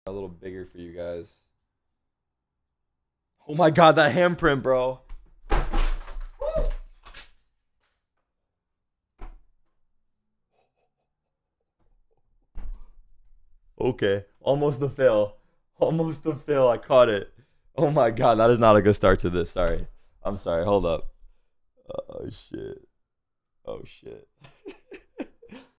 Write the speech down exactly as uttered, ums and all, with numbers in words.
A little bigger for you guys. Oh my god, that handprint, bro. Okay, almost a fail. Almost a fail. I caught it. Oh my god, that is not a good start to this. Sorry. I'm sorry. Hold up. Oh shit. Oh shit.